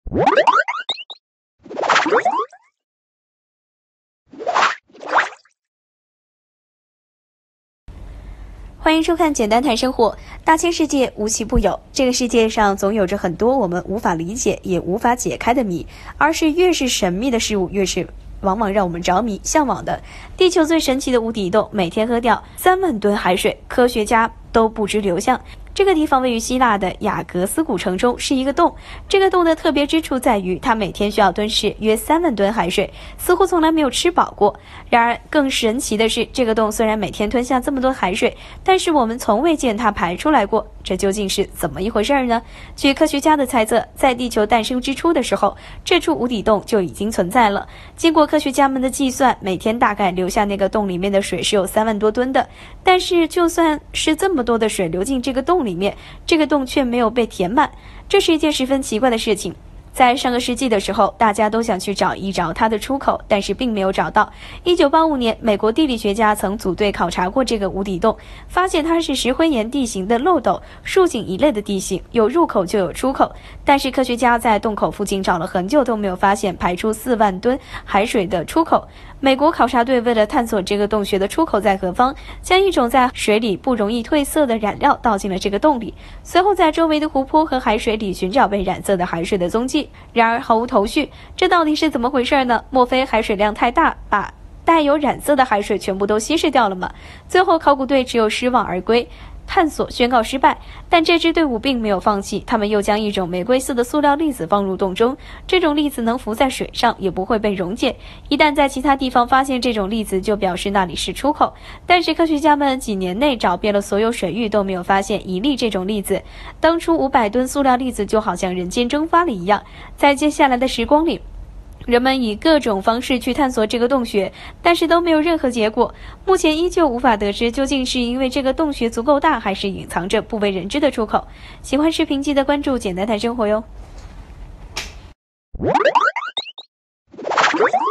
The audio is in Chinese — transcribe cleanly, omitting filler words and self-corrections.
欢迎收看《简单谈生活》。大千世界无奇不有，这个世界上总有着很多我们无法理解也无法解开的谜，而是越是神秘的事物，越是往往让我们着迷向往的。地球最神奇的无底洞，每天喝掉3万吨海水，科学家都不知流向。这个地方位于希腊的雅格斯古城中，是一个洞。这个洞的特别之处在于，它每天需要吞噬约3万吨海水，似乎从来没有吃饱过。然而，更神奇的是，这个洞虽然每天吞下这么多海水，但是我们从未见它排出来过。这究竟是怎么一回事呢？据科学家的猜测，在地球诞生之初的时候，这处无底洞就已经存在了。经过科学家们的计算，每天大概流下那个洞里面的水是有3万多吨的。但是，就算是这么多的水流进这个洞里面，这个洞却没有被填满，这是一件十分奇怪的事情。在上个世纪的时候，大家都想去找一找它的出口，但是并没有找到。1985年，美国地理学家曾组队考察过这个无底洞，发现它是石灰岩地形的漏斗、竖井一类的地形，有入口就有出口。但是科学家在洞口附近找了很久，都没有发现排出4万吨海水的出口。美国考察队为了探索这个洞穴的出口在何方，将一种在水里不容易褪色的染料倒进了这个洞里，随后在周围的湖泊和海水里寻找被染色的海水的踪迹。然而毫无头绪，这到底是怎么回事呢？莫非海水量太大，把带有染色的海水全部都稀释掉了吗？最后考古队只有失望而归，探索宣告失败。但这支队伍并没有放弃，他们又将一种玫瑰色的塑料粒子放入洞中，这种粒子能浮在水上，也不会被溶解。一旦在其他地方发现这种粒子，就表示那里是出口。但是科学家们几年内找遍了所有水域，都没有发现一粒这种粒子。当初500吨塑料粒子就好像人间蒸发了一样。在接下来的时光里，人们以各种方式去探索这个洞穴，但是都没有任何结果。目前依旧无法得知究竟是因为这个洞穴足够大，还是隐藏着不为人知的出口。喜欢视频记得关注简单谈生活哟。